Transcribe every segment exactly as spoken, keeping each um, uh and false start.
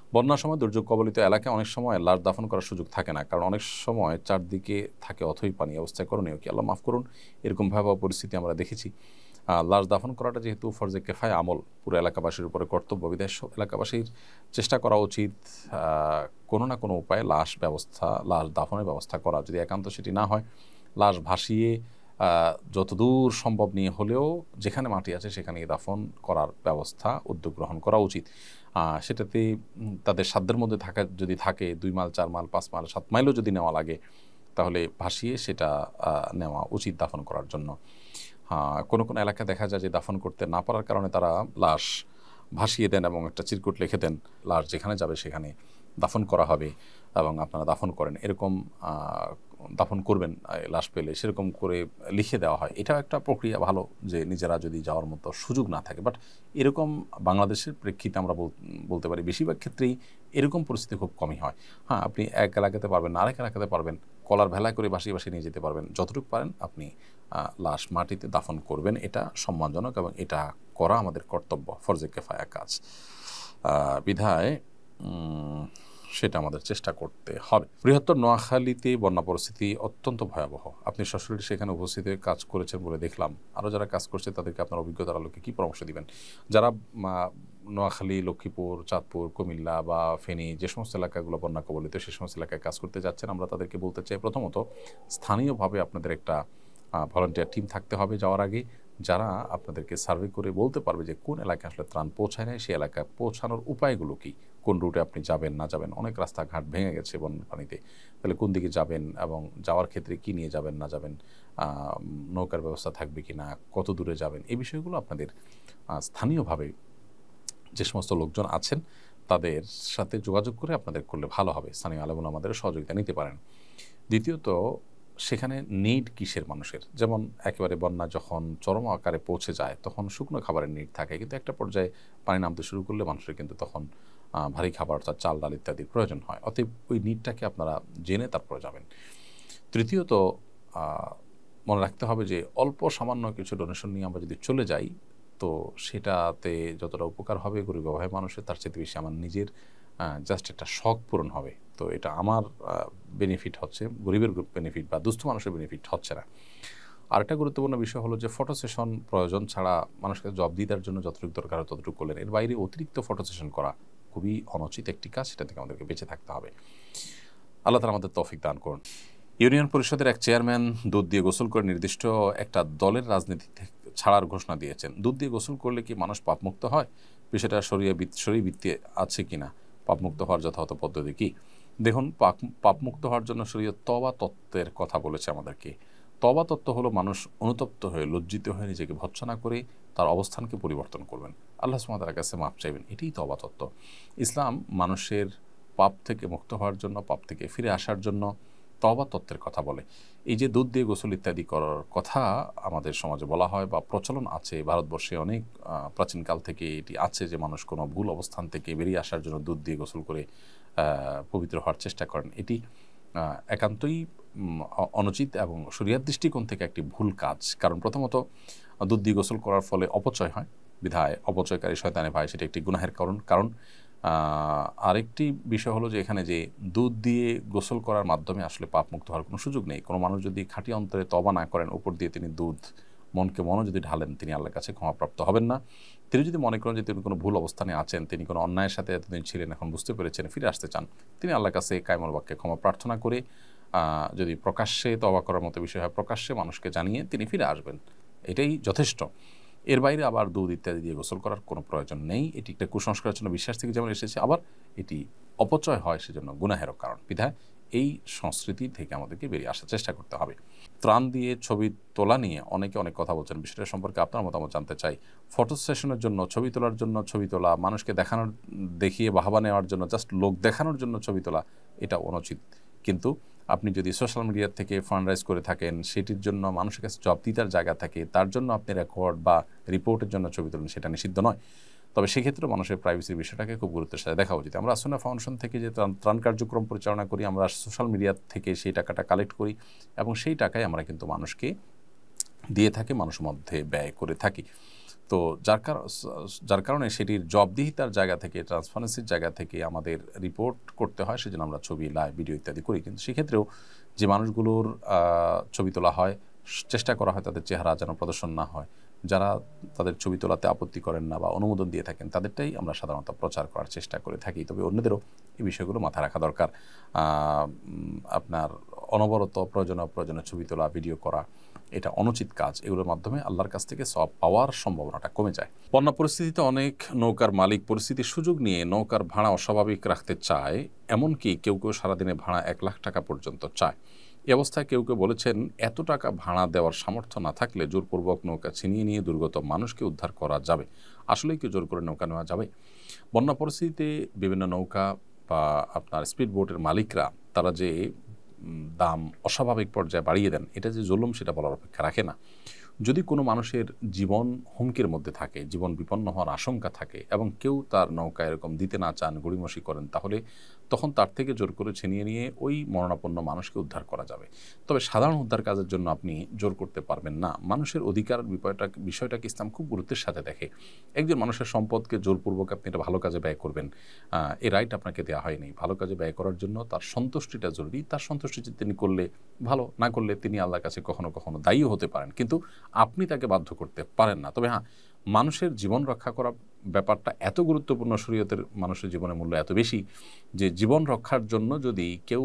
বন্যার সময় দুর্যোগ কবলিত এলাকায় অনেক সময় লাশ দাফন করার সুযোগ থাকে না, কারণ অনেক সময় চারদিকে থাকে অথই পানি। অবস্থায় করণীয় কি? আল্লাহ মাফ করুন, এরকম ভয়াবহ পরিস্থিতি আমরা দেখেছি। লাশ দাফন করাটা যেহেতু ফরজে কেফায় আমল, পুরো এলাকাবাসীর উপরে কর্তব্য, বিধায় সব এলাকাবাসীর চেষ্টা করা উচিত কোনো না কোনো উপায়ে লাশ ব্যবস্থা লাশ দাফনের ব্যবস্থা করা। যদি একান্ত সেটি না হয়, লাশ ভাসিয়ে যতদূর সম্ভব নিয়ে হলেও যেখানে মাটি আছে সেখানে দাফন করার ব্যবস্থা উদ্যোগ গ্রহণ করা উচিত। সেটাতে তাদের সাধ্যের মধ্যে থাকা যদি থাকে, দুই মাইল চার মাইল পাঁচ মাইল সাত মাইলও যদি নেওয়া লাগে, তাহলে ভাসিয়ে সেটা নেওয়া উচিত দাফন করার জন্য। হ্যাঁ, কোনো কোনো এলাকায় দেখা যায় যে দাফন করতে না পারার কারণে তারা লাশ ভাসিয়ে দেন এবং একটা চিরকুট লিখে দেন, লাশ যেখানে যাবে সেখানে দাফন করা হবে এবং আপনারা দাফন করেন, এরকম দাফন করবেন লাশ পেলে, সেরকম করে লিখে দেওয়া হয়। এটাও একটা প্রক্রিয়া ভালো, যে নিজেরা যদি যাওয়ার মতো সুযোগ না থাকে। বাট এরকম বাংলাদেশের প্রেক্ষিতে আমরা বলতে পারি বেশিরভাগ ক্ষেত্রেই এরকম পরিস্থিতি খুব কমই হয়। হ্যাঁ, আপনি এক এলাকাতে পারবেন না, আরেক এলাকাতে পারবেন, কলার ভেলা করে বাসিয়ে বাসিয়ে নিয়ে যেতে পারবেন। যতটুকু পারেন আপনি লাশ মাটিতে দাফন করবেন, এটা সম্মানজনক এবং এটা করা আমাদের কর্তব্য, ফরজে কেফায়া কাজ বিধায় সেটা আমাদের চেষ্টা করতে হবে। বৃহত্তর নোয়াখালীতে বন্যা পরিস্থিতি অত্যন্ত ভয়াবহ। আপনি সরাসরি সেখানে উপস্থিত হয়ে কাজ করেছেন বলে দেখলাম। আরও যারা কাজ করছে তাদেরকে আপনার অভিজ্ঞতার আলোকে কী পরামর্শ দিবেন? যারা নোয়াখালী, লক্ষ্মীপুর, চাঁদপুর, কুমিল্লা বা ফেনী, যে সমস্ত এলাকাগুলো বন্যা কবলিত, সে সমস্ত এলাকায় কাজ করতে যাচ্ছেন, আমরা তাদেরকে বলতে চাই, প্রথমত স্থানীয়ভাবে আপনাদের একটা ভলান্টিয়ার টিম থাকতে হবে যাওয়ার আগে, যারা আপনাদেরকে সার্ভে করে বলতে পারবে যে কোন এলাকায় আসলে ত্রাণ পৌঁছায় না, সেই এলাকায় পৌঁছানোর উপায়গুলো কী, কোন রুটে আপনি যাবেন না যাবেন। অনেক রাস্তাঘাট ভেঙে গেছে বন্যার পানিতে, তাহলে কোন দিকে যাবেন এবং যাওয়ার ক্ষেত্রে কী নিয়ে যাবেন না যাবেন, নৌকার ব্যবস্থা থাকবে কি না, কত দূরে যাবেন, এই বিষয়গুলো আপনাদের স্থানীয়ভাবে যে সমস্ত লোকজন আছেন তাদের সাথে যোগাযোগ করে আপনাদের করলে ভালো হবে। স্থানীয় আলেমুল আমাদের সহযোগিতা নিতে পারেন। দ্বিতীয়ত, সেখানে নিড কিসের মানুষের? যেমন একেবারে বন্যা যখন চরম আকারে পৌঁছে যায় তখন শুকনো খাবারের নিড থাকে, কিন্তু একটা পর্যায়ে পানি নামতে শুরু করলে মানুষের কিন্তু তখন ভারী খাবার অর্থাৎ চাল ডাল ইত্যাদির প্রয়োজন হয়। অতএব ওই নিডটাকে আপনারা জেনে তারপরে যাবেন। তৃতীয়ত, মনে রাখতে হবে যে অল্প সামান্য কিছু ডোনেশন নিয়ে আমরা যদি চলে যাই, তো সেটাতে যতটা উপকার হবে গরিব অভাবী মানুষের, তার চেয়ে বেশি আমার নিজের জাস্ট একটা শখ পূরণ হবে। তো এটা আমার বেনিফিট হচ্ছে, গরিবের বেনিফিট বা দুস্থ মানুষের বেনিফিট হচ্ছে না। আরেকটা গুরুত্বপূর্ণ বিষয় হলো যে ফটো সেশন প্রয়োজন ছাড়া মানুষকে জব দিয়ে দেওয়ার জন্য যতটুকু দরকার হয় ততটুকু করলেন। এর বাইরে অতিরিক্ত ফটো সেশন করা খুবই অনুচিত একটি কাজ, সেটা থেকে আমাদেরকে বেঁচে থাকতে হবে। আল্লাহ তাআলা আমাদের তৌফিক দান করুন। ইউনিয়ন পরিষদের এক চেয়ারম্যান দুধ দিয়ে গোসল করে নির্দিষ্ট একটা দলের রাজনীতি ছাড়ার ঘোষণা দিয়েছেন। দুধ দিয়ে গোসল করলে কি মানুষ পাপমুক্ত হয়? বিষয়টা শরীয় শরীয়ভিত্তি আছে কিনা? পাপমুক্ত হওয়ার যথাযথ পদ্ধতি কি? দেখুন, পাপ পাপমুক্ত হওয়ার জন্য শরীয়ত তওবা তত্ত্বের কথা বলেছে আমাদেরকে। তওবা তত্ত্ব হলো মানুষ অনুতপ্ত হয়ে, লজ্জিত হয়ে নিজেকে ভৎসনা করে তার অবস্থানকে পরিবর্তন করবেন, আল্লাহ সুবহানাহু ওয়া তাআলার কাছে মাপ চাইবেন। এটাই তওবা তত্ত্ব। ইসলাম মানুষের পাপ থেকে মুক্ত হওয়ার জন্য, পাপ থেকে ফিরে আসার জন্য তওবা তত্ত্বের কথা বলে। এই যে দুধ দিয়ে গোসল ইত্যাদি করার কথা আমাদের সমাজে বলা হয় বা প্রচলন আছে, ভারতবর্ষে অনেক প্রাচীনকাল থেকে এটি আছে যে মানুষ কোনো ভুল অবস্থান থেকে বেরিয়ে আসার জন্য দুধ দিয়ে গোসল করে পবিত্র হওয়ার চেষ্টা করেন। এটি একান্তই অনুচিত এবং শরীয়ত দৃষ্টিকোণ থেকে একটি ভুল কাজ। কারণ প্রথমত দুধ দিয়ে গোসল করার ফলে অপচয় হয়, বিধায় অপচয়কারী শয়তানে ভাই, সেটা একটি গুনাহের কারণ কারণ আরেকটি বিষয় হলো যে এখানে যে দুধ দিয়ে গোসল করার মাধ্যমে আসলে পাপ মুক্ত হওয়ার কোনো সুযোগ নেই। কোনো মানুষ যদি খাঁটি অন্তরে তওবা না করেন, উপর দিয়ে তিনি দুধ মনকে মনও যদি ঢালেন, তিনি আল্লাহর কাছে ক্ষমাপ্রাপ্ত হবেন না। তিনি যদি মনে করেন যে তিনি কোনো ভুল অবস্থানে আছেন, তিনি কোনো অন্যায়ের সাথে এতদিন ছিলেন, এখন বুঝতে পেরেছেন, ফিরে আসতে চান, তিনি আল্লাহর কাছে কায়মুল বাক্যে ক্ষমা প্রার্থনা করে যদি প্রকাশ্যে তওবা করার মতো বিষয় হয়, প্রকাশ্যে মানুষকে জানিয়ে তিনি ফিরে আসবেন, এটাই যথেষ্ট। এর বাইরে আবার দুধ ইত্যাদি দিয়ে গোসল করার কোনো প্রয়োজন নেই। এটি একটা কুসংস্কারের জন্য বিশ্বাস থেকে যেমন এসেছে, আবার এটি অপচয় হয় সেজন্য গুনাহেরও কারণ। বিধায় এই সংস্কৃতি থেকে আমাদেরকে বেরিয়ে আসার চেষ্টা করতে হবে। ত্রাণ দিয়ে ছবি তোলা নিয়ে অনেকে অনেক কথা বলছেন, বিষয়টা সম্পর্কে আপনার মতামত জানতে চাই। ফটো সেশনের জন্য, ছবি তোলার জন্য ছবি তোলা, মানুষকে দেখানোর, দেখিয়ে বাহবা নেওয়ার জন্য, জাস্ট লোক দেখানোর জন্য ছবি তোলা, এটা অনুচিত। কিন্তু আপনি যদি সোশ্যাল মিডিয়া থেকে ফান্ড রাইজ করে থাকেন, সেটির জন্য মানুষের কাছে জবাবদিহিতার জায়গা থাকে, তার জন্য আপনি রেকর্ড বা রিপোর্টের জন্য ছবি তোলেন, সেটা নিষিদ্ধ নয়। তবে সেক্ষেত্রে মানুষের প্রাইভেসির বিষয়টাকে খুব গুরুত্বের সাথে দেখা উচিত। আমরা আসুনা ফাউন্ডেশন থেকে যে ত্রাণ কার্যক্রম পরিচালনা করি, আমরা সোশ্যাল মিডিয়া থেকে সেই টাকাটা কালেক্ট করি এবং সেই টাকায় আমরা কিন্তু মানুষকে দিয়ে থাকি, মানুষের মধ্যে ব্যয় করে থাকি। তো যার কারণ যার কারণে সেটির জবাবদিহিতার জায়গা থেকে, ট্রান্সপারেন্সির জায়গা থেকে আমাদের রিপোর্ট করতে হয়, সেজন্য আমরা ছবি, লাইভ, ভিডিও ইত্যাদি করি। কিন্তু সেক্ষেত্রেও যে মানুষগুলোর ছবি তোলা হয়, চেষ্টা করা হয় তাদের চেহারা যেন প্রদর্শন না হয়। যারা তাদের ছবি তোলাতে আপত্তি করেন না বা অনুমোদন দিয়ে থাকেন, তাদেরটাই আমরা সাধারণত প্রচার করার চেষ্টা করে থাকি। তবে অন্যদেরও এই বিষয়গুলো মাথায় রাখা দরকার। আপনার অনবরত প্রয়োজনীয় প্রয়োজনীয় ছবি তোলা, ভিডিও করা, এটা অনুচিত কাজ। এগুলোর মাধ্যমে আল্লাহর কাছ থেকে সওয়াব পাওয়ার সম্ভাবনাটা কমে যায়। বন্যা পরিস্থিতিতে অনেক নৌকার মালিক পরিস্থিতির সুযোগ নিয়ে নৌকার ভাড়া অস্বাভাবিক রাখতে চায়, এমনকি কেউ কেউ সারাদিনে ভাড়া এক লাখ টাকা পর্যন্ত চায়। এই অবস্থায় কেউ কেউ বলেছেন, এত টাকা ভাড়া দেওয়ার সামর্থ্য না থাকলে জোরপূর্বক নৌকা ছিনিয়ে নিয়ে দুর্গত মানুষকে উদ্ধার করা যাবে। আসলেই কি জোর করে নৌকা নেওয়া যাবে? বন্যা পরিস্থিতিতে বিভিন্ন নৌকা বা আপনার স্পিড বোটের মালিকরা তারা যে দাম অস্বাভাবিক পর্যায়ে বাড়িয়ে দেন, এটা যে জুলুম সেটা বলার অপেক্ষা রাখে না। যদি কোনো মানুষের জীবন হুমকির মধ্যে থাকে, জীবন বিপন্ন হওয়ার আশঙ্কা থাকে এবং কেউ তার নৌকা এরকম দিতে না চান, গড়িমসি করেন, তাহলে তখন তার থেকে জোর করে ছিনিয়ে নিয়ে ওই মরণাপন্ন মানুষকে উদ্ধার করা যাবে। তবে সাধারণ উদ্ধার কাজের জন্য আপনি জোর করতে পারবেন না। মানুষের অধিকার বিষয়টা বিষয়টাকে ইসলাম খুব গুরুত্বের সাথে দেখে। একজন মানুষের সম্পদকে জোরপূর্বক আপনি এটা ভালো কাজে ব্যয় করবেন, এই রাইট আপনাকে দেওয়া হয়নি। ভালো কাজে ব্যয় করার জন্য তার সন্তুষ্টিটা জরুরি। তার সন্তুষ্টি তিনি করলে ভালো, না করলে তিনি আল্লাহর কাছে কখনো কখনো দায়ীও হতে পারেন, কিন্তু আপনি তাকে বাধ্য করতে পারেন না। তবে হ্যাঁ, মানুষের জীবন রক্ষা করা ব্যাপারটা এত গুরুত্বপূর্ণ, শরীয়তের মানুষের জীবনের মূল্য এত বেশি যে জীবন রক্ষার জন্য যদি কেউ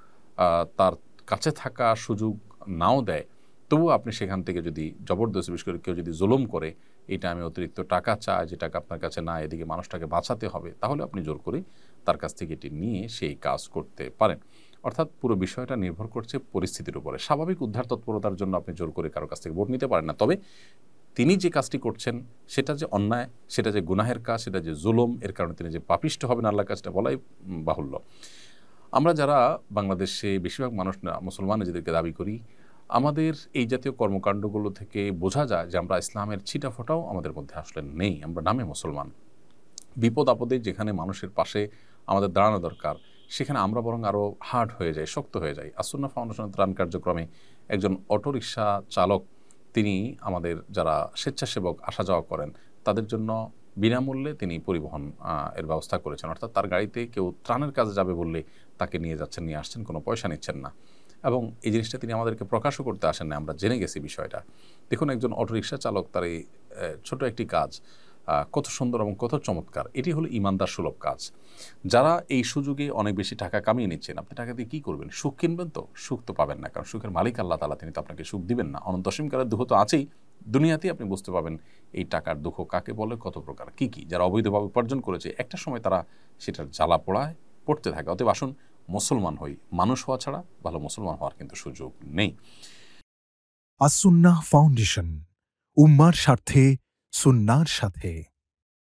তার কাছে থাকা সুযোগ নাও দেয়, তবুও আপনি সেখান থেকে যদি জবরদস্তি, বিশেষ করে কেউ যদি জুলুম করে, এটা আমি অতিরিক্ত টাকা চাই, যে টাকা আপনার কাছে না, এদিকে মানুষটাকে বাঁচাতে হবে, তাহলে আপনি জোর করে তার কাছ থেকে এটি নিয়ে সেই কাজ করতে পারেন। অর্থাৎ পুরো বিষয়টা নির্ভর করছে পরিস্থিতির উপরে। স্বাভাবিক উদ্ধার তৎপরতার জন্য আপনি জোর করে কারো কাছ থেকে ভোট নিতে পারেন না। তবে তিনি যে কাজটি করছেন সেটা যে অন্যায়, সেটা যে গুনাহের কাজ, সেটা যে জুলুম, এর কারণে তিনি যে পাপিষ্ট হবেন আল্লাহর কাজটা বলাই বাহুল্য। আমরা যারা বাংলাদেশে বেশিরভাগ মানুষ না মুসলমান নিজেদেরকে দাবি করি, আমাদের এই জাতীয় কর্মকাণ্ডগুলো থেকে বোঝা যায় যে আমরা ইসলামের ছিটা ফোটাও আমাদের মধ্যে আসলে নেই। আমরা নামে মুসলমান। বিপদ আপদে যেখানে মানুষের পাশে আমাদের দাঁড়ানো দরকার, সেখানে আমরা বরং আরও হার্ড হয়ে যাই, শক্ত হয়ে যাই। আসুন্নাহ ফাউন্ডেশনের ত্রাণ কার্যক্রমে একজন অটোরিকশা চালক, তিনি আমাদের যারা স্বেচ্ছাসেবক আসা যাওয়া করেন, তাদের জন্য বিনামূল্যে তিনি পরিবহন এর ব্যবস্থা করেছেন। অর্থাৎ তার গাড়িতে কেউ ত্রাণের কাজে যাবে বললে তাকে নিয়ে যাচ্ছেন, নিয়ে আসছেন, কোনো পয়সা নিচ্ছেন না। এবং এই জিনিসটা তিনি আমাদেরকে প্রকাশও করতে আসেন না, আমরা জেনে গেছি বিষয়টা। দেখুন, একজন অটোরিকশা চালক তার এই ছোট একটি কাজ কত সুন্দর এবং কত চমৎকার। এটি হলো ইমানদার সুলভ কাজ। যারা এই সুযোগে অনেক বেশি টাকা কামিয়ে নিচ্ছেন, আপনি টাকা দিয়ে কী করবেন? সুখ কিনবেন? তো সুখ তো পাবেন না, কারণ সুখের মালিক আল্লাহ তাআলা, তিনি তো আপনাকে সুখ দিবেন না। অনন্ত অসীমকালের দুঃখ তো আছেই, দুনিয়াতেই আপনি বুঝতে পাবেন এই টাকার দুঃখ কাকে বলে, কত প্রকার, কী কী। যারা অবৈধভাবে উপার্জন করেছে, একটা সময় তারা সেটার জ্বালা পোড়ায় পড়তে থাকে। অতএব আসুন মুসলমান হই। মানুষ হওয়া ছাড়া ভালো মুসলমান হওয়ার কিন্তু সুযোগ নেই। আস-সুন্নাহ ফাউন্ডেশন, উম্মার স্বার্থে সুন্নাহর সাথে।